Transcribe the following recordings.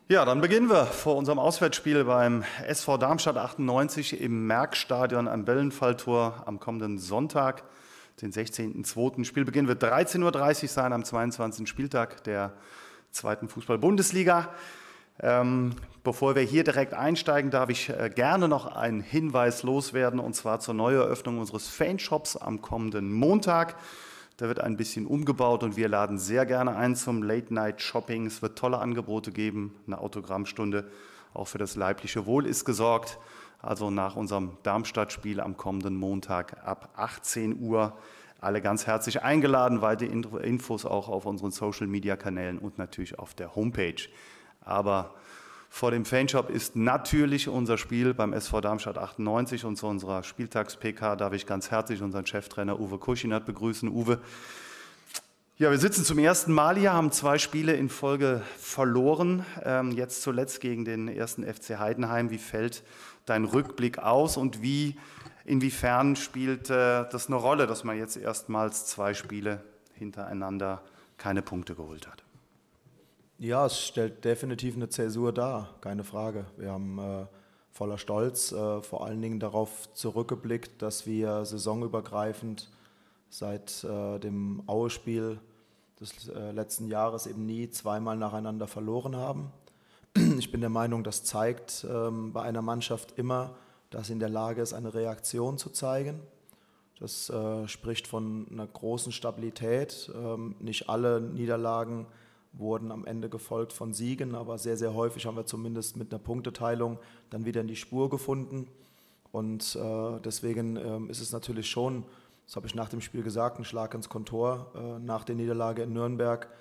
Ja, dann beginnen wir vor unserem Auswärtsspiel beim SV Darmstadt 98 im Merckstadion am Wellenfalltor am kommenden Sonntag, den 16.02. Spielbeginn wird 13:30 Uhr sein am 22. Spieltag der zweiten Fußball-Bundesliga. Bevor wir hier direkt einsteigen, darf ich gerne noch einen Hinweis loswerden, und zwar zur Neueröffnung unseres Fanshops am kommenden Montag. Da wird ein bisschen umgebaut und wir laden sehr gerne ein zum Late-Night-Shopping. Es wird tolle Angebote geben, eine Autogrammstunde. Auch für das leibliche Wohl ist gesorgt. Also nach unserem Darmstadt-Spiel am kommenden Montag ab 18 Uhr. Alle ganz herzlich eingeladen. Weitere Infos auch auf unseren Social-Media-Kanälen und natürlich auf der Homepage. Aber vor dem Fanshop ist natürlich unser Spiel beim SV Darmstadt 98, und zu unserer Spieltags-PK darf ich ganz herzlich unseren Cheftrainer Uwe Kuschinat begrüßen. Uwe, ja, wir sitzen zum ersten Mal hier, haben 2 Spiele in Folge verloren, jetzt zuletzt gegen den ersten FC Heidenheim. Wie fällt dein Rückblick aus und inwiefern spielt das eine Rolle, dass man jetzt erstmals 2 Spiele hintereinander keine Punkte geholt hat? Ja, es stellt definitiv eine Zäsur dar, keine Frage. Wir haben voller Stolz vor allen Dingen darauf zurückgeblickt, dass wir saisonübergreifend seit dem Aue-Spiel des letzten Jahres eben nie zweimal nacheinander verloren haben. Ich bin der Meinung, das zeigt bei einer Mannschaft immer, dass sie in der Lage ist, eine Reaktion zu zeigen. Das spricht von einer großen Stabilität. Nicht alle Niederlagen wurden am Ende gefolgt von Siegen, aber sehr, sehr häufig haben wir zumindest mit einer Punkteteilung dann wieder in die Spur gefunden. Und deswegen ist es natürlich schon, das habe ich nach dem Spiel gesagt, ein Schlag ins Kontor nach der Niederlage in Nürnberg,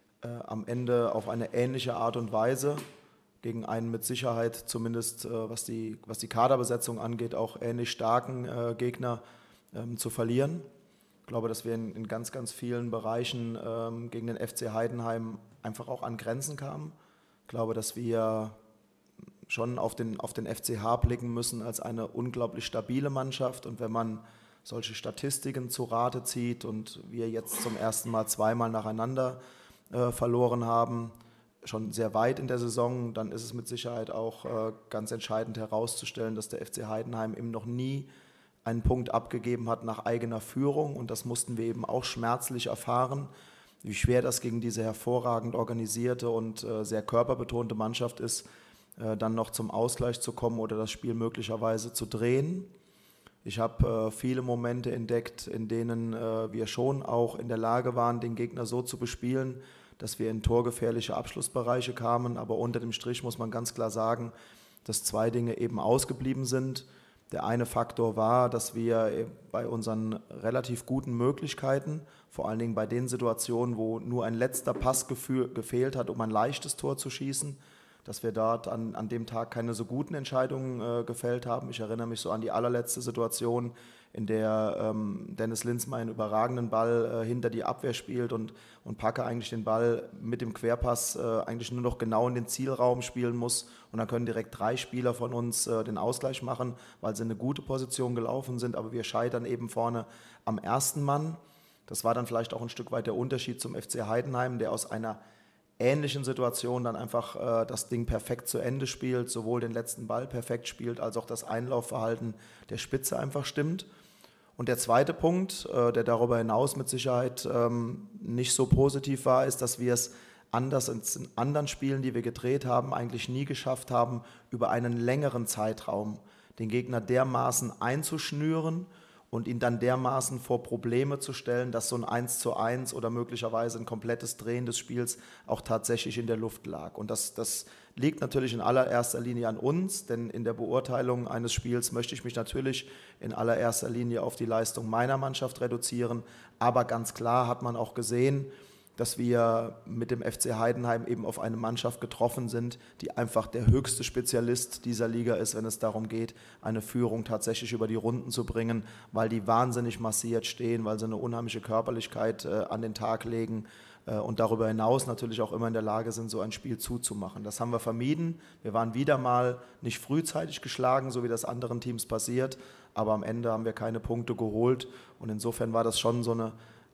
am Ende auf eine ähnliche Art und Weise gegen einen mit Sicherheit, zumindest was die Kaderbesetzung angeht, auch ähnlich starken Gegner zu verlieren. Ich glaube, dass wir in ganz, ganz vielen Bereichen gegen den FC Heidenheim einfach auch an Grenzen kamen. Ich glaube, dass wir schon auf den FCH blicken müssen als eine unglaublich stabile Mannschaft. Und wenn man solche Statistiken zu Rate zieht und wir jetzt zum ersten Mal zweimal nacheinander verloren haben, schon sehr weit in der Saison, dann ist es mit Sicherheit auch ganz entscheidend herauszustellen, dass der FC Heidenheim eben noch nie einen Punkt abgegeben hat nach eigener Führung, und das mussten wir eben auch schmerzlich erfahren, wie schwer das gegen diese hervorragend organisierte und sehr körperbetonte Mannschaft ist, dann noch zum Ausgleich zu kommen oder das Spiel möglicherweise zu drehen. Ich habe viele Momente entdeckt, in denen wir schon auch in der Lage waren, den Gegner so zu bespielen, dass wir in torgefährliche Abschlussbereiche kamen, aber unter dem Strich muss man ganz klar sagen, dass 2 Dinge eben ausgeblieben sind. Der eine Faktor war, dass wir bei unseren relativ guten Möglichkeiten, vor allen Dingen bei den Situationen, wo nur ein letzter Pass gefehlt hat, um ein leichtes Tor zu schießen, dass wir dort an dem Tag keine so guten Entscheidungen gefällt haben. Ich erinnere mich so an die allerletzte Situation, in der Dennis Linsma einen überragenden Ball hinter die Abwehr spielt und Packe eigentlich den Ball mit dem Querpass eigentlich nur noch genau in den Zielraum spielen muss, und dann können direkt 3 Spieler von uns den Ausgleich machen, weil sie in eine gute Position gelaufen sind, aber wir scheitern eben vorne am ersten Mann. Das war dann vielleicht auch ein Stück weit der Unterschied zum FC Heidenheim, der aus einer ähnlichen Situation dann einfach das Ding perfekt zu Ende spielt, sowohl den letzten Ball perfekt spielt, als auch das Einlaufverhalten der Spitze einfach stimmt. Und der zweite Punkt, der darüber hinaus mit Sicherheit nicht so positiv war, ist, dass wir es anders als in anderen Spielen, die wir gedreht haben, eigentlich nie geschafft haben, über einen längeren Zeitraum den Gegner dermaßen einzuschnüren und ihn dann dermaßen vor Probleme zu stellen, dass so ein 1:1 oder möglicherweise ein komplettes Drehen des Spiels auch tatsächlich in der Luft lag. Und das liegt natürlich in allererster Linie an uns, denn in der Beurteilung eines Spiels möchte ich mich natürlich in allererster Linie auf die Leistung meiner Mannschaft reduzieren. Aber ganz klar hat man auch gesehen, dass wir mit dem FC Heidenheim eben auf eine Mannschaft getroffen sind, die einfach der höchste Spezialist dieser Liga ist, wenn es darum geht, eine Führung tatsächlich über die Runden zu bringen, weil die wahnsinnig massiert stehen, weil sie eine unheimliche Körperlichkeit an den Tag legen und darüber hinaus natürlich auch immer in der Lage sind, so ein Spiel zuzumachen. Das haben wir vermieden. Wir waren wieder mal nicht frühzeitig geschlagen, so wie das anderen Teams passiert, aber am Ende haben wir keine Punkte geholt, und insofern war das schon so eine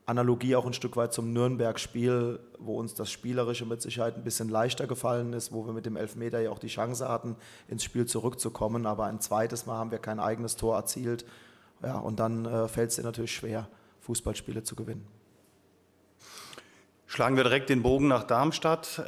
Analogie auch ein Stück weit zum Nürnberg-Spiel, wo uns das Spielerische mit Sicherheit ein bisschen leichter gefallen ist, wo wir mit dem Elfmeter ja auch die Chance hatten, ins Spiel zurückzukommen. Aber ein zweites Mal haben wir kein eigenes Tor erzielt. Ja, und dann fällt es dir natürlich schwer, Fußballspiele zu gewinnen. Schlagen wir direkt den Bogen nach Darmstadt.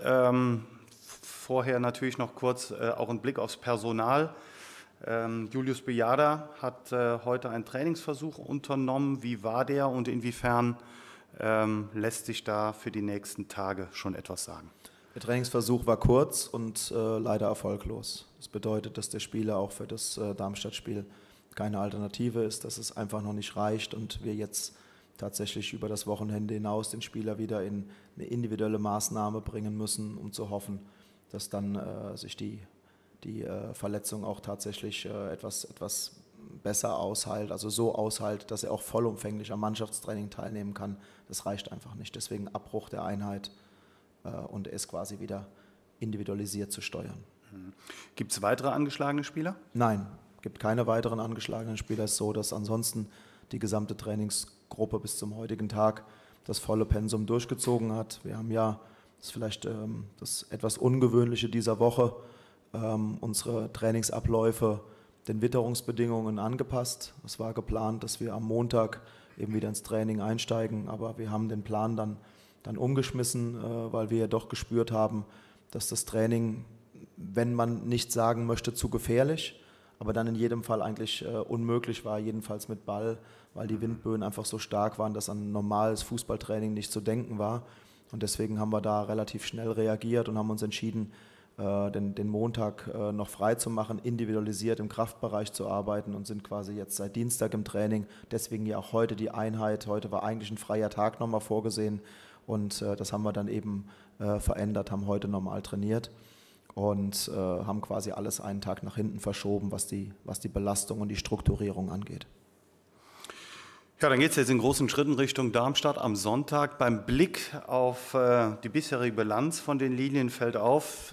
Vorher natürlich noch kurz auch ein Blick aufs Personal. Julius Bejada hat heute einen Trainingsversuch unternommen. Wie war der und inwiefern lässt sich da für die nächsten Tage schon etwas sagen? Der Trainingsversuch war kurz und leider erfolglos. Das bedeutet, dass der Spieler auch für das Darmstadt-Spiel keine Alternative ist, dass es einfach noch nicht reicht und wir jetzt tatsächlich über das Wochenende hinaus den Spieler wieder in eine individuelle Maßnahme bringen müssen, um zu hoffen, dass dann sich die Verletzung auch tatsächlich etwas besser ausheilt, also so ausheilt, dass er auch vollumfänglich am Mannschaftstraining teilnehmen kann. Das reicht einfach nicht. Deswegen Abbruch der Einheit und er ist quasi wieder individualisiert zu steuern. Gibt es weitere angeschlagene Spieler? Nein, gibt keine weiteren angeschlagenen Spieler. Es ist so, dass ansonsten die gesamte Trainingsgruppe bis zum heutigen Tag das volle Pensum durchgezogen hat. Wir haben ja, das ist vielleicht das etwas Ungewöhnliche dieser Woche, unsere Trainingsabläufe den Witterungsbedingungen angepasst. Es war geplant, dass wir am Montag eben wieder ins Training einsteigen, aber wir haben den Plan dann umgeschmissen, weil wir ja doch gespürt haben, dass das Training, wenn man nicht sagen möchte, zu gefährlich, aber dann in jedem Fall eigentlich unmöglich war, jedenfalls mit Ball, weil die Windböen einfach so stark waren, dass an normales Fußballtraining nicht zu denken war. Und deswegen haben wir da relativ schnell reagiert und haben uns entschieden, den Montag noch frei zu machen, individualisiert im Kraftbereich zu arbeiten und sind quasi jetzt seit Dienstag im Training. Deswegen ja auch heute die Einheit. Heute war eigentlich ein freier Tag nochmal vorgesehen und das haben wir dann eben verändert, haben heute normal trainiert und haben quasi alles einen Tag nach hinten verschoben, was die Belastung und die Strukturierung angeht. Ja, dann geht es jetzt in großen Schritten Richtung Darmstadt am Sonntag. Beim Blick auf die bisherige Bilanz von den Linien fällt auf,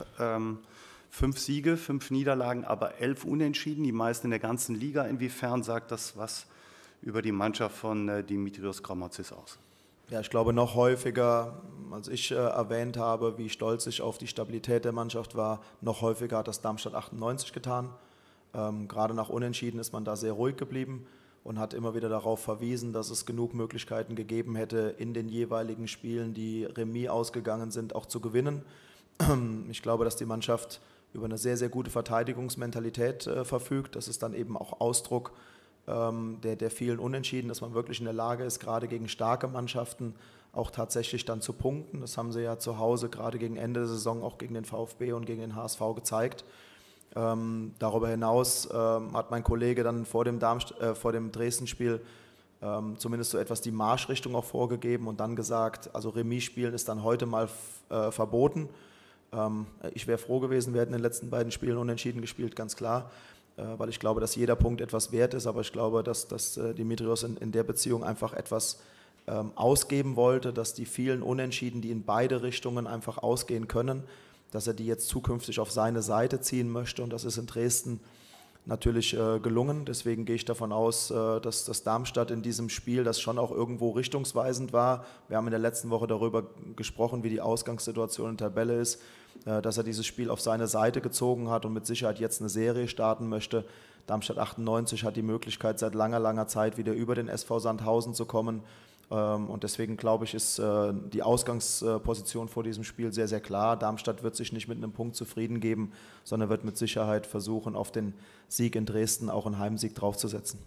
5 Siege, 5 Niederlagen, aber 11 Unentschieden, die meisten in der ganzen Liga. Inwiefern sagt das was über die Mannschaft von Dimitrios Gramotzis aus? Ja, ich glaube noch häufiger, als ich erwähnt habe, wie stolz ich auf die Stabilität der Mannschaft war, noch häufiger hat das Darmstadt 98 getan. Gerade nach Unentschieden ist man da sehr ruhig geblieben und hat immer wieder darauf verwiesen, dass es genug Möglichkeiten gegeben hätte, in den jeweiligen Spielen, die Remis ausgegangen sind, auch zu gewinnen. Ich glaube, dass die Mannschaft über eine sehr, sehr gute Verteidigungsmentalität verfügt. Das ist dann eben auch Ausdruck der vielen Unentschieden, dass man wirklich in der Lage ist, gerade gegen starke Mannschaften auch tatsächlich dann zu punkten. Das haben sie ja zu Hause gerade gegen Ende der Saison auch gegen den VfB und gegen den HSV gezeigt. Darüber hinaus hat mein Kollege dann vor dem Dresden-Spiel zumindest so etwas die Marschrichtung auch vorgegeben und dann gesagt, also Remis-Spielen ist dann heute mal verboten. Ich wäre froh gewesen, wir hätten in den letzten beiden Spielen unentschieden gespielt, ganz klar, weil ich glaube, dass jeder Punkt etwas wert ist, aber ich glaube, dass Dimitrios in der Beziehung einfach etwas ausgeben wollte, dass die vielen Unentschieden, die in beide Richtungen einfach ausgehen können, dass er die jetzt zukünftig auf seine Seite ziehen möchte und das ist in Dresden natürlich gelungen. Deswegen gehe ich davon aus, dass das Darmstadt in diesem Spiel, das schon auch irgendwo richtungsweisend war, wir haben in der letzten Woche darüber gesprochen, wie die Ausgangssituation in der Tabelle ist, dass er dieses Spiel auf seine Seite gezogen hat und mit Sicherheit jetzt eine Serie starten möchte. Darmstadt 98 hat die Möglichkeit, seit langer, langer Zeit wieder über den SV Sandhausen zu kommen. Und deswegen glaube ich, ist die Ausgangsposition vor diesem Spiel sehr, sehr klar. Darmstadt wird sich nicht mit einem Punkt zufrieden geben, sondern wird mit Sicherheit versuchen, auf den Sieg in Dresden auch einen Heimsieg draufzusetzen.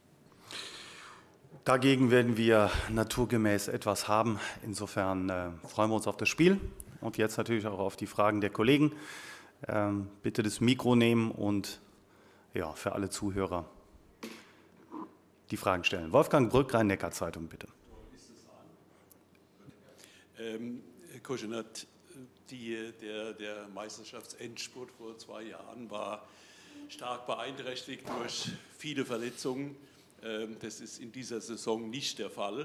Dagegen werden wir naturgemäß etwas haben. Insofern freuen wir uns auf das Spiel und jetzt natürlich auch auf die Fragen der Kollegen. Bitte das Mikro nehmen und ja, für alle Zuhörer die Fragen stellen. Wolfgang Brück, Rhein-Neckar-Zeitung, bitte. Herr Koschinat, der Meisterschaftsendspurt vor 2 Jahren war stark beeinträchtigt durch viele Verletzungen. Das ist in dieser Saison nicht der Fall.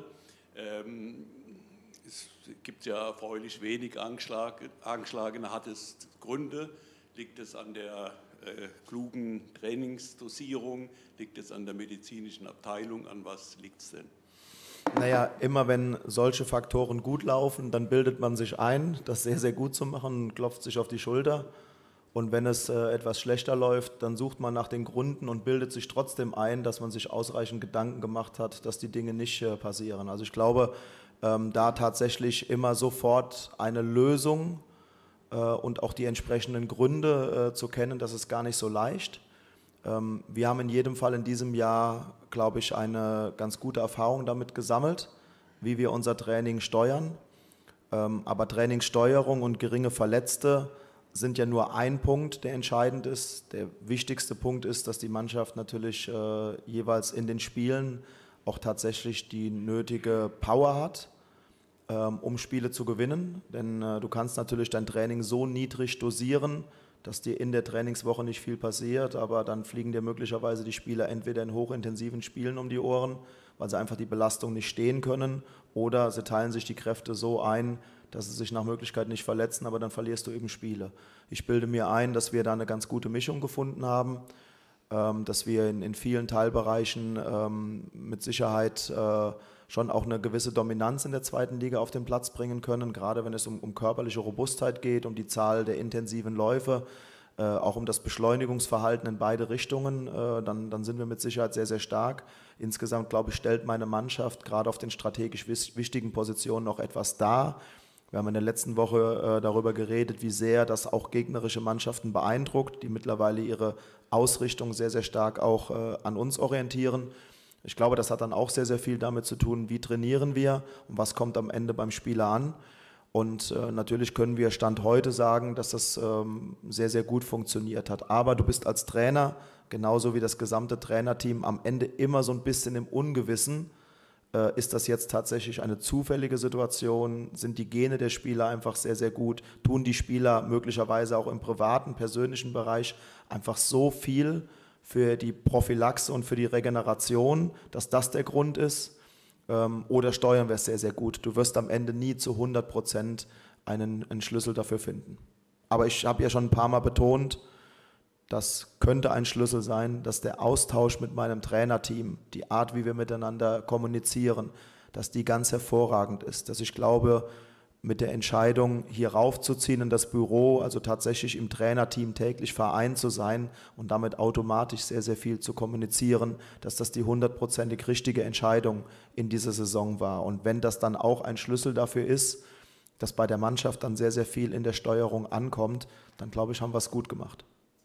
Es gibt ja erfreulich wenig Angeschlagene. Hat es Gründe? Liegt es an der klugen Trainingsdosierung? Liegt es an der medizinischen Abteilung? An was liegt es denn? Naja, immer wenn solche Faktoren gut laufen, dann bildet man sich ein, das sehr, sehr gut zu machen und klopft sich auf die Schulter. Und wenn es etwas schlechter läuft, dann sucht man nach den Gründen und bildet sich trotzdem ein, dass man sich ausreichend Gedanken gemacht hat, dass die Dinge nicht passieren. Also ich glaube, da tatsächlich immer sofort eine Lösung und auch die entsprechenden Gründe zu kennen, das ist gar nicht so leicht. Wir haben in jedem Fall in diesem Jahr, glaube ich, eine ganz gute Erfahrung damit gesammelt, wie wir unser Training steuern. Aber Trainingssteuerung und geringe Verletzte sind ja nur ein Punkt, der entscheidend ist. Der wichtigste Punkt ist, dass die Mannschaft natürlich jeweils in den Spielen auch tatsächlich die nötige Power hat, um Spiele zu gewinnen. Denn du kannst natürlich dein Training so niedrig dosieren, dass dir in der Trainingswoche nicht viel passiert, aber dann fliegen dir möglicherweise die Spieler entweder in hochintensiven Spielen um die Ohren, weil sie einfach die Belastung nicht stehen können, oder sie teilen sich die Kräfte so ein, dass sie sich nach Möglichkeit nicht verletzen, aber dann verlierst du eben Spiele. Ich bilde mir ein, dass wir da eine ganz gute Mischung gefunden haben, dass wir in vielen Teilbereichen mit Sicherheit schon auch eine gewisse Dominanz in der zweiten Liga auf den Platz bringen können, gerade wenn es um körperliche Robustheit geht, um die Zahl der intensiven Läufe, auch um das Beschleunigungsverhalten in beide Richtungen, dann sind wir mit Sicherheit sehr, sehr stark. Insgesamt, glaube ich, stellt meine Mannschaft gerade auf den strategisch wichtigen Positionen noch etwas dar. Wir haben in der letzten Woche darüber geredet, wie sehr das auch gegnerische Mannschaften beeindruckt, die mittlerweile ihre Ausrichtung sehr, sehr stark auch an uns orientieren. Ich glaube, das hat dann auch sehr, sehr viel damit zu tun, wie trainieren wir und was kommt am Ende beim Spieler an. Und natürlich können wir Stand heute sagen, dass das sehr, sehr gut funktioniert hat. Aber du bist als Trainer, genauso wie das gesamte Trainerteam, am Ende immer so ein bisschen im Ungewissen. Ist das jetzt tatsächlich eine zufällige Situation? Sind die Gene der Spieler einfach sehr, sehr gut? Tun die Spieler möglicherweise auch im privaten, persönlichen Bereich einfach so viel für die Prophylaxe und für die Regeneration, dass das der Grund ist? Oder steuern wir es sehr, sehr gut? Du wirst am Ende nie zu 100% einen Schlüssel dafür finden. Aber ich habe ja schon ein paar Mal betont, das könnte ein Schlüssel sein, dass der Austausch mit meinem Trainerteam, die Art, wie wir miteinander kommunizieren, dass die ganz hervorragend ist. Dass ich glaube, mit der Entscheidung, hier raufzuziehen in das Büro, also tatsächlich im Trainerteam täglich vereint zu sein und damit automatisch sehr, sehr viel zu kommunizieren, dass das die 100%ig richtige Entscheidung in dieser Saison war. Und wenn das dann auch ein Schlüssel dafür ist, dass bei der Mannschaft dann sehr, sehr viel in der Steuerung ankommt, dann glaube ich, haben wir es gut gemacht.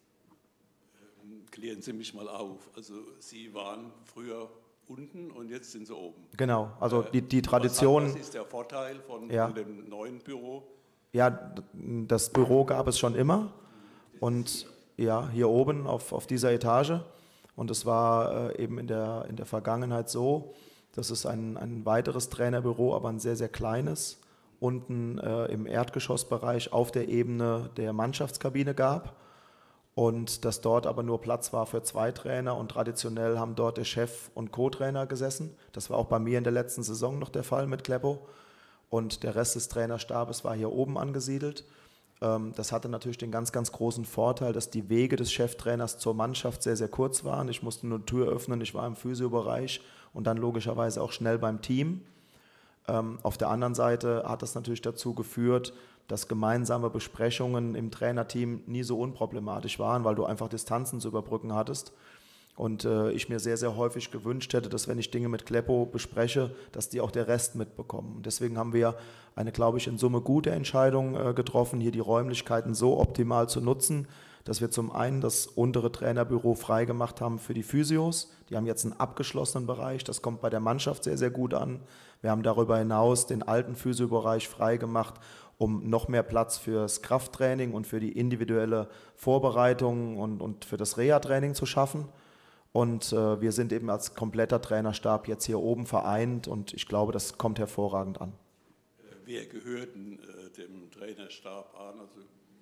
Klären Sie mich mal auf. Also Sie waren früher unten und jetzt sind Sie oben. Genau, also die Tradition. Was ist der Vorteil von dem neuen Büro? Ja, das Büro gab es schon immer und ja, hier oben auf dieser Etage. Und es war eben in der Vergangenheit so, dass es ein weiteres Trainerbüro, aber ein sehr, sehr kleines, unten im Erdgeschossbereich auf der Ebene der Mannschaftskabine gab. Und dass dort aber nur Platz war für 2 Trainer und traditionell haben dort der Chef und Co-Trainer gesessen. Das war auch bei mir in der letzten Saison noch der Fall mit Kleppo. Und der Rest des Trainerstabes war hier oben angesiedelt. Das hatte natürlich den ganz, ganz großen Vorteil, dass die Wege des Cheftrainers zur Mannschaft sehr, sehr kurz waren. Ich musste nur eine Tür öffnen, ich war im Physiobereich und dann logischerweise auch schnell beim Team. Auf der anderen Seite hat das natürlich dazu geführt, dass gemeinsame Besprechungen im Trainerteam nie so unproblematisch waren, weil du einfach Distanzen zu überbrücken hattest. Und ich mir sehr, sehr häufig gewünscht hätte, dass wenn ich Dinge mit Kleppo bespreche, dass die auch der Rest mitbekommen. Und deswegen haben wir eine, glaube ich, in Summe gute Entscheidung getroffen, hier die Räumlichkeiten so optimal zu nutzen, dass wir zum einen das untere Trainerbüro freigemacht haben für die Physios. Die haben jetzt einen abgeschlossenen Bereich, das kommt bei der Mannschaft sehr, sehr gut an. Wir haben darüber hinaus den alten Physiobereich freigemacht, um noch mehr Platz fürs Krafttraining und für die individuelle Vorbereitung und für das Reha-Training zu schaffen. Und wir sind eben als kompletter Trainerstab jetzt hier oben vereint und ich glaube, das kommt hervorragend an. Wer gehört dem Trainerstab an? Also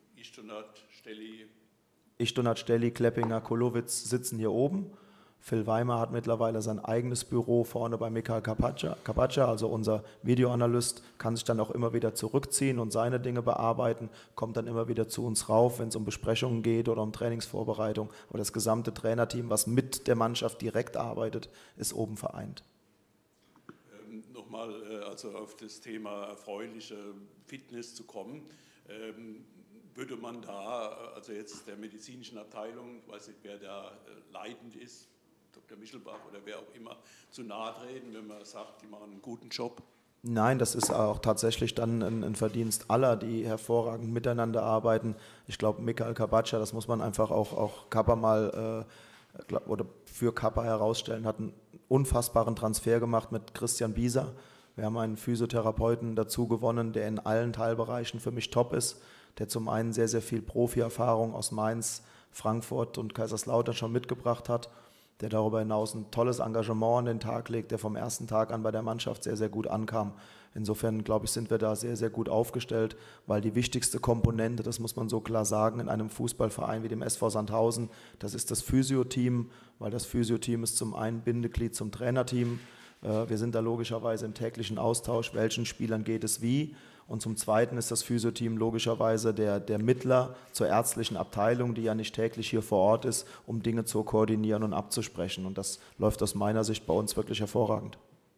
Ichtonat, Stelli, Kleppinger, Kolowitz sitzen hier oben. Phil Weimer hat mittlerweile sein eigenes Büro vorne bei Mikael Kapatscha, also unser Videoanalyst, kann sich dann auch immer wieder zurückziehen und seine Dinge bearbeiten, kommt dann immer wieder zu uns rauf, wenn es um Besprechungen geht oder um Trainingsvorbereitung. Aber das gesamte Trainerteam, was mit der Mannschaft direkt arbeitet, ist oben vereint. nochmal also auf das Thema erfreuliche Fitness zu kommen. Würde man da, also jetzt der medizinischen Abteilung, ich weiß nicht, wer da leitend ist, Dr. Michelbach oder wer auch immer, zu nahe treten, wenn man sagt, die machen einen guten Job? Nein, das ist auch tatsächlich dann ein Verdienst aller, die hervorragend miteinander arbeiten. Ich glaube, Michael Kabatscha, das muss man einfach auch Kappa mal oder für Kappa herausstellen, hat einen unfassbaren Transfer gemacht mit Christian Bieser. Wir haben einen Physiotherapeuten dazu gewonnen, der in allen Teilbereichen für mich top ist, der zum einen sehr, sehr viel Profi-Erfahrung aus Mainz, Frankfurt und Kaiserslautern schon mitgebracht hat, der darüber hinaus ein tolles Engagement an den Tag legt, der vom ersten Tag an bei der Mannschaft sehr, sehr gut ankam. Insofern, glaube ich, sind wir da sehr, sehr gut aufgestellt, weil die wichtigste Komponente, das muss man so klar sagen, in einem Fußballverein wie dem SV Sandhausen, das ist das Physio-Team, weil das Physio-Team ist zum einen Bindeglied zum Trainerteam. Wir sind da logischerweise im täglichen Austausch, welchen Spielern geht es wie. Und zum Zweiten ist das Physio-Team logischerweise der Mittler zur ärztlichen Abteilung, die ja nicht täglich hier vor Ort ist, um Dinge zu koordinieren und abzusprechen. Und das läuft aus meiner Sicht bei uns wirklich hervorragend.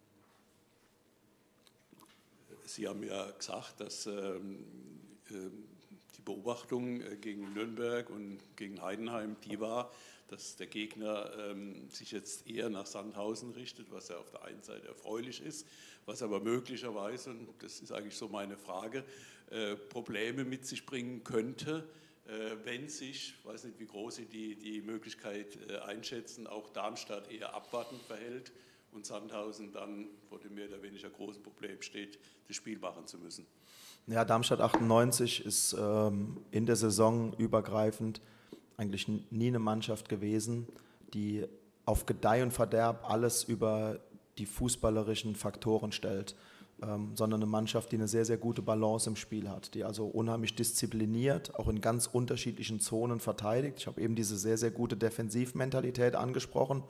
Sie haben ja gesagt, dass die Beobachtung gegen Nürnberg und gegen Heidenheim die war, dass der Gegner sich jetzt eher nach Sandhausen richtet, was ja auf der einen Seite erfreulich ist, was aber möglicherweise, und das ist eigentlich so meine Frage, Probleme mit sich bringen könnte, wenn sich, ich weiß nicht, wie groß Sie die Möglichkeit einschätzen, auch Darmstadt eher abwartend verhält und Sandhausen dann vor dem mehr oder weniger großen Problem steht, das Spiel machen zu müssen. Ja, Darmstadt 98 ist in der Saison übergreifend eigentlich nie eine Mannschaft gewesen, die auf Gedeih und Verderb alles über die fußballerischen Faktoren stellt, sondern eine Mannschaft, die eine sehr, sehr gute Balance im Spiel hat, die also unheimlich diszipliniert, auch in ganz unterschiedlichen Zonen verteidigt. Ich habe eben diese sehr, sehr gute Defensivmentalität angesprochen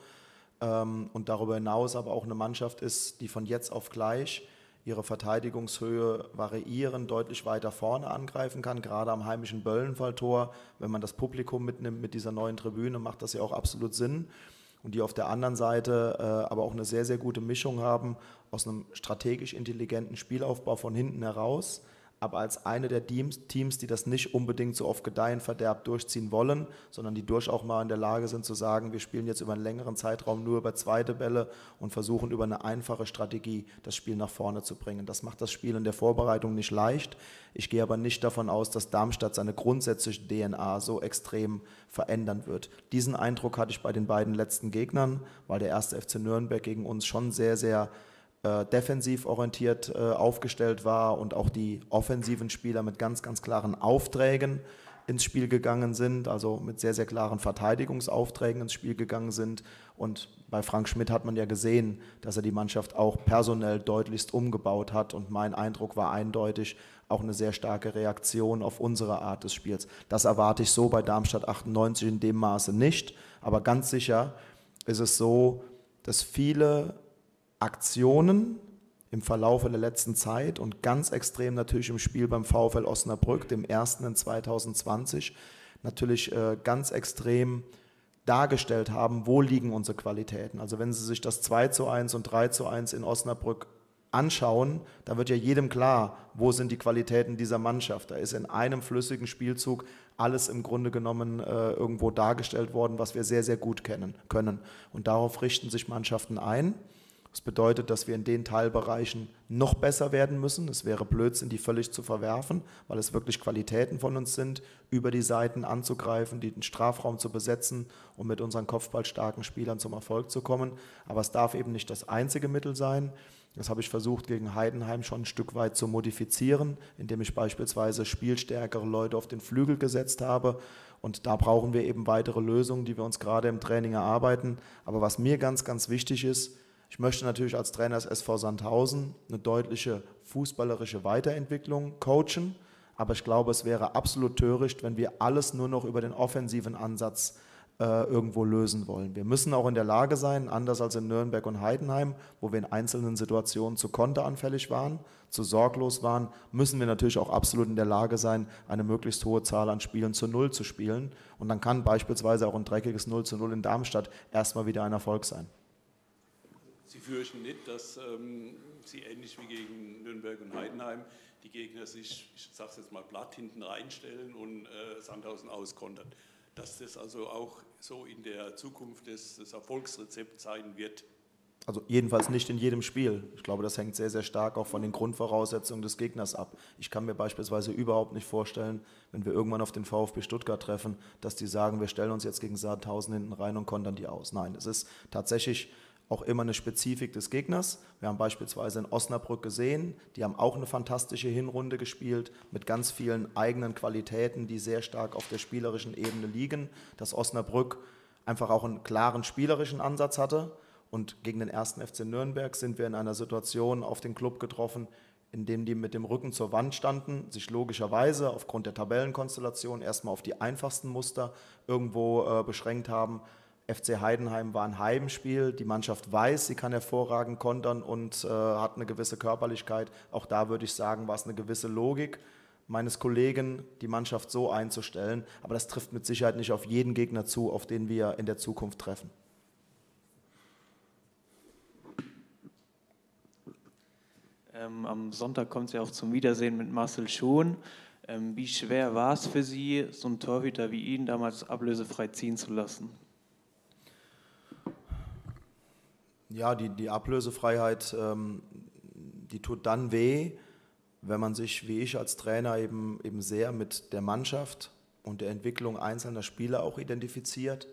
und darüber hinaus aber auch eine Mannschaft ist, die von jetzt auf gleich ihre Verteidigungshöhe variieren, deutlich weiter vorne angreifen kann, gerade am heimischen Böllenfalltor, wenn man das Publikum mitnimmt mit dieser neuen Tribüne, macht das ja auch absolut Sinn. Und die auf der anderen Seite aber auch eine sehr, sehr gute Mischung haben aus einem strategisch intelligenten Spielaufbau von hinten heraus, aber als eine der Teams, die das nicht unbedingt so auf Gedeih und Verderb durchziehen wollen, sondern die durchaus auch mal in der Lage sind zu sagen, wir spielen jetzt über einen längeren Zeitraum nur über zweite Bälle und versuchen über eine einfache Strategie das Spiel nach vorne zu bringen. Das macht das Spiel in der Vorbereitung nicht leicht. Ich gehe aber nicht davon aus, dass Darmstadt seine grundsätzliche DNA so extrem verändern wird. Diesen Eindruck hatte ich bei den beiden letzten Gegnern, weil der 1. FC Nürnberg gegen uns schon sehr, sehr defensiv orientiert aufgestellt war und auch die offensiven Spieler mit ganz, ganz klaren Aufträgen ins Spiel gegangen sind, also mit sehr, sehr klaren Verteidigungsaufträgen ins Spiel gegangen sind. Und bei Frank Schmidt hat man ja gesehen, dass er die Mannschaft auch personell deutlichst umgebaut hat. Und mein Eindruck war eindeutig auch eine sehr starke Reaktion auf unsere Art des Spiels. Das erwarte ich so bei Darmstadt 98 in dem Maße nicht. Aber ganz sicher ist es so, dass viele Aktionen im Verlauf der letzten Zeit und ganz extrem natürlich im Spiel beim VfL Osnabrück, dem ersten in 2020, natürlich ganz extrem dargestellt haben, wo liegen unsere Qualitäten. Also wenn Sie sich das 2:1 und 3:1 in Osnabrück anschauen, da wird ja jedem klar, wo sind die Qualitäten dieser Mannschaft. Da ist in einem flüssigen Spielzug alles im Grunde genommen irgendwo dargestellt worden, was wir sehr, sehr gut kennen können. Und darauf richten sich Mannschaften ein. Das bedeutet, dass wir in den Teilbereichen noch besser werden müssen. Es wäre Blödsinn, die völlig zu verwerfen, weil es wirklich Qualitäten von uns sind, über die Seiten anzugreifen, den Strafraum zu besetzen und mit unseren kopfballstarken Spielern zum Erfolg zu kommen. Aber es darf eben nicht das einzige Mittel sein. Das habe ich versucht, gegen Heidenheim schon ein Stück weit zu modifizieren, indem ich beispielsweise spielstärkere Leute auf den Flügel gesetzt habe. Und da brauchen wir eben weitere Lösungen, die wir uns gerade im Training erarbeiten. Aber was mir ganz, ganz wichtig ist, ich möchte natürlich als Trainer des SV Sandhausen eine deutliche fußballerische Weiterentwicklung coachen, aber ich glaube, es wäre absolut töricht, wenn wir alles nur noch über den offensiven Ansatz irgendwo lösen wollen. Wir müssen auch in der Lage sein, anders als in Nürnberg und Heidenheim, wo wir in einzelnen Situationen zu konteranfällig waren, zu sorglos waren, müssen wir natürlich auch absolut in der Lage sein, eine möglichst hohe Zahl an Spielen zu Null zu spielen. Und dann kann beispielsweise auch ein dreckiges 0:0 in Darmstadt erstmal wieder ein Erfolg sein. Sie fürchten nicht, dass Sie ähnlich wie gegen Nürnberg und Heidenheim die Gegner sich, ich sage es jetzt mal platt, hinten reinstellen und Sandhausen auskontern. Dass das also auch so in der Zukunft das Erfolgsrezept sein wird. Also jedenfalls nicht in jedem Spiel. Ich glaube, das hängt sehr, sehr stark auch von den Grundvoraussetzungen des Gegners ab. Ich kann mir beispielsweise überhaupt nicht vorstellen, wenn wir irgendwann auf den VfB Stuttgart treffen, dass die sagen, wir stellen uns jetzt gegen Sandhausen hinten rein und kontern die aus. Nein, es ist tatsächlich auch immer eine Spezifik des Gegners. Wir haben beispielsweise in Osnabrück gesehen, die haben auch eine fantastische Hinrunde gespielt mit ganz vielen eigenen Qualitäten, die sehr stark auf der spielerischen Ebene liegen. Dass Osnabrück einfach auch einen klaren spielerischen Ansatz hatte. Und gegen den 1. FC Nürnberg sind wir in einer Situation auf den Club getroffen, in dem die mit dem Rücken zur Wand standen, sich logischerweise aufgrund der Tabellenkonstellation erstmal auf die einfachsten Muster irgendwo beschränkt haben. FC Heidenheim war ein Heimspiel, die Mannschaft weiß, sie kann hervorragend kontern und hat eine gewisse Körperlichkeit. Auch da würde ich sagen, war es eine gewisse Logik meines Kollegen, die Mannschaft so einzustellen. Aber das trifft mit Sicherheit nicht auf jeden Gegner zu, auf den wir in der Zukunft treffen. Am Sonntag kommt es ja auch zum Wiedersehen mit Marcel Schuhn. Wie schwer war es für Sie, so einen Torhüter wie ihn damals ablösefrei ziehen zu lassen? Ja, die Ablösefreiheit, die tut dann weh, wenn man sich, wie ich als Trainer, eben sehr mit der Mannschaft und der Entwicklung einzelner Spieler auch identifiziert.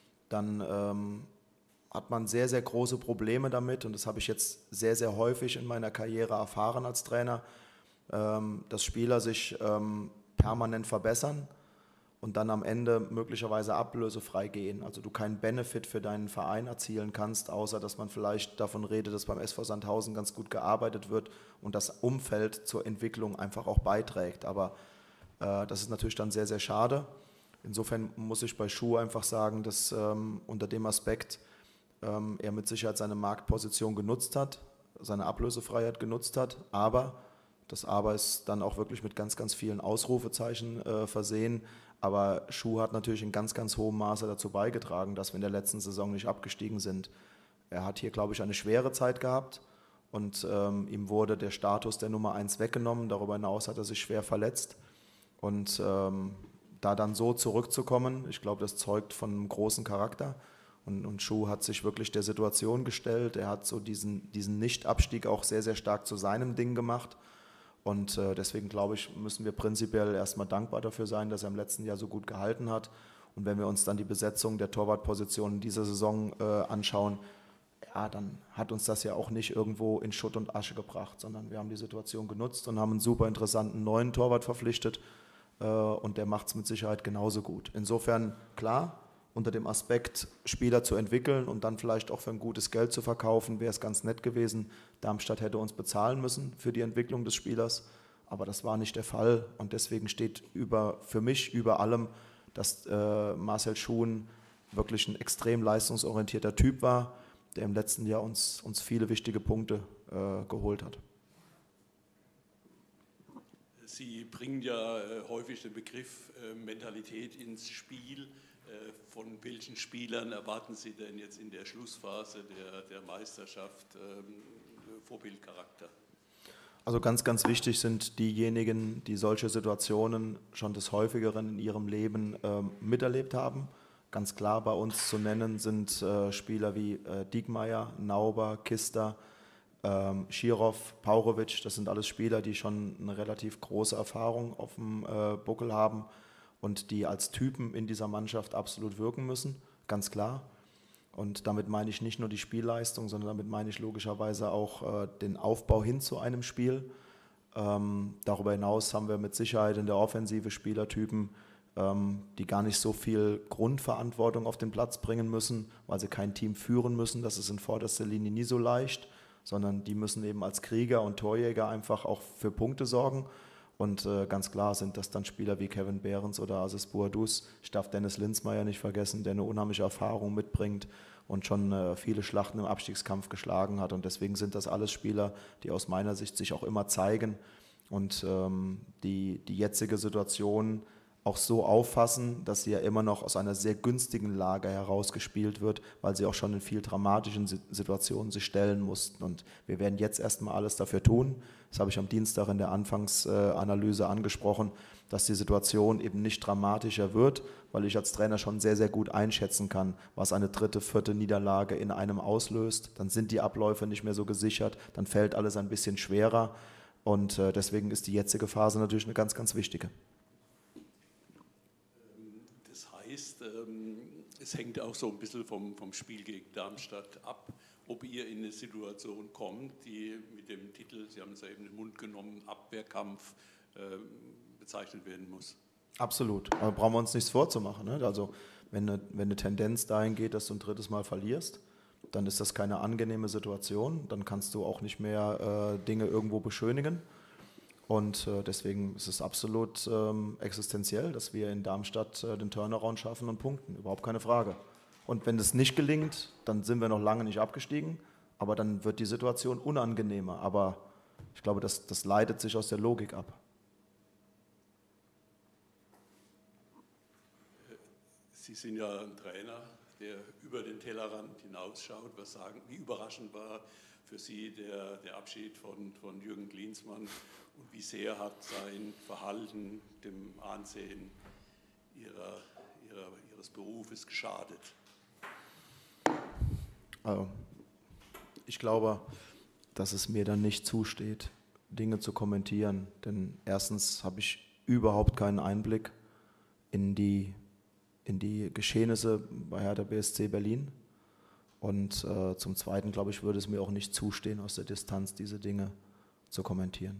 Dann hat man sehr, sehr große Probleme damit und das habe ich jetzt sehr, sehr häufig in meiner Karriere erfahren als Trainer, dass Spieler sich permanent verbessern und dann am Ende möglicherweise ablösefrei gehen. Also du keinen Benefit für deinen Verein erzielen kannst, außer dass man vielleicht davon redet, dass beim SV Sandhausen ganz gut gearbeitet wird und das Umfeld zur Entwicklung einfach auch beiträgt. Aber das ist natürlich dann sehr, sehr schade. Insofern muss ich bei Schuh einfach sagen, dass unter dem Aspekt er mit Sicherheit seine Marktposition genutzt hat, seine Ablösefreiheit genutzt hat, aber das Aber ist dann auch wirklich mit ganz, ganz vielen Ausrufezeichen versehen. Aber Schuh hat natürlich in ganz, ganz hohem Maße dazu beigetragen, dass wir in der letzten Saison nicht abgestiegen sind. Er hat hier, glaube ich, eine schwere Zeit gehabt und ihm wurde der Status der Nummer 1 weggenommen. Darüber hinaus hat er sich schwer verletzt. Und da dann so zurückzukommen, ich glaube, das zeugt von einem großen Charakter. Und Schuh hat sich wirklich der Situation gestellt. Er hat so diesen Nicht-Abstieg auch sehr, sehr stark zu seinem Ding gemacht. Und deswegen, glaube ich, müssen wir prinzipiell erstmal dankbar dafür sein, dass er im letzten Jahr so gut gehalten hat. Und wenn wir uns dann die Besetzung der Torwartposition in dieser Saison anschauen, ja, dann hat uns das ja auch nicht irgendwo in Schutt und Asche gebracht, sondern wir haben die Situation genutzt und haben einen super interessanten neuen Torwart verpflichtet. Und der macht es mit Sicherheit genauso gut. Insofern, klar, unter dem Aspekt, Spieler zu entwickeln und dann vielleicht auch für ein gutes Geld zu verkaufen, wäre es ganz nett gewesen. Darmstadt hätte uns bezahlen müssen für die Entwicklung des Spielers, aber das war nicht der Fall. Und deswegen steht für mich über allem, dass Marcel Schuhn wirklich ein extrem leistungsorientierter Typ war, der im letzten Jahr uns viele wichtige Punkte geholt hat. Sie bringen ja häufig den Begriff Mentalität ins Spiel. Von welchen Spielern erwarten Sie denn jetzt in der Schlussphase der Meisterschaft Vorbildcharakter? Also ganz, ganz wichtig sind diejenigen, die solche Situationen schon des Häufigeren in ihrem Leben miterlebt haben. Ganz klar bei uns zu nennen sind Spieler wie Diekmeyer, Nauber, Kister, Schirov, Paurovic. Das sind alles Spieler, die schon eine relativ große Erfahrung auf dem Buckel haben und die als Typen in dieser Mannschaft absolut wirken müssen, ganz klar. Und damit meine ich nicht nur die Spielleistung, sondern damit meine ich logischerweise auch den Aufbau hin zu einem Spiel. Darüber hinaus haben wir mit Sicherheit in der Offensive Spielertypen, die gar nicht so viel Grundverantwortung auf den Platz bringen müssen, weil sie kein Team führen müssen. Das ist in vorderster Linie nie so leicht, sondern die müssen eben als Krieger und Torjäger einfach auch für Punkte sorgen. Und ganz klar sind das dann Spieler wie Kevin Behrens oder Aziz Bouadouz. Ich darf Dennis Linzmeier nicht vergessen, der eine unheimliche Erfahrung mitbringt und schon viele Schlachten im Abstiegskampf geschlagen hat. Und deswegen sind das alles Spieler, die aus meiner Sicht sich auch immer zeigen und die jetzige Situation auch so auffassen, dass sie ja immer noch aus einer sehr günstigen Lage herausgespielt wird, weil sie auch schon in viel dramatischen Situationen sich stellen mussten. Und wir werden jetzt erstmal alles dafür tun. Das habe ich am Dienstag in der Anfangsanalyse angesprochen, dass die Situation eben nicht dramatischer wird, weil ich als Trainer schon sehr, sehr gut einschätzen kann, was eine 3., 4. Niederlage in einem auslöst. Dann sind die Abläufe nicht mehr so gesichert, dann fällt alles ein bisschen schwerer. Und deswegen ist die jetzige Phase natürlich eine ganz, ganz wichtige. Das heißt, es hängt auch so ein bisschen vom Spiel gegen Darmstadt ab, ob ihr in eine Situation kommt, die mit dem Titel, Sie haben es ja eben in den Mund genommen, Abwehrkampf bezeichnet werden muss. Absolut, aber brauchen wir uns nichts vorzumachen. Ne? Also wenn eine Tendenz dahin geht, dass du ein 3. Mal verlierst, dann ist das keine angenehme Situation, dann kannst du auch nicht mehr Dinge irgendwo beschönigen. Und deswegen ist es absolut existenziell, dass wir in Darmstadt den Turnaround schaffen und punkten, überhaupt keine Frage. Und wenn das nicht gelingt, dann sind wir noch lange nicht abgestiegen, aber dann wird die Situation unangenehmer. Aber ich glaube, das leitet sich aus der Logik ab. Sie sind ja ein Trainer, der über den Tellerrand hinausschaut. Was sagen, wie überraschend war für Sie der Abschied von Jürgen Klinsmann und wie sehr hat sein Verhalten dem Ansehen Ihres Berufes geschadet? Also, ich glaube, dass es mir dann nicht zusteht, Dinge zu kommentieren, denn erstens habe ich überhaupt keinen Einblick in die Geschehnisse bei Hertha BSC Berlin. Und zum Zweiten, glaube ich, würde es mir auch nicht zustehen, aus der Distanz diese Dinge zu kommentieren.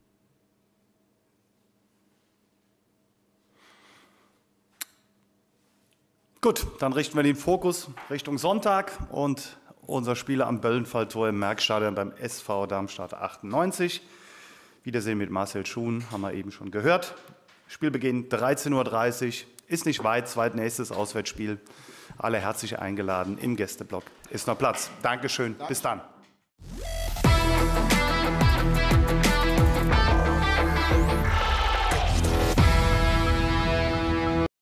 Gut, dann richten wir den Fokus Richtung Sonntag und unser Spiel am Böllenfalltor im Merckstadion beim SV Darmstadt 98. Wiedersehen mit Marcel Schuhn, haben wir eben schon gehört. Spielbeginn 13:30 Uhr, ist nicht weit, zweitnächstes Auswärtsspiel. Alle herzlich eingeladen, im Gästeblock ist noch Platz. Dankeschön, bis dann.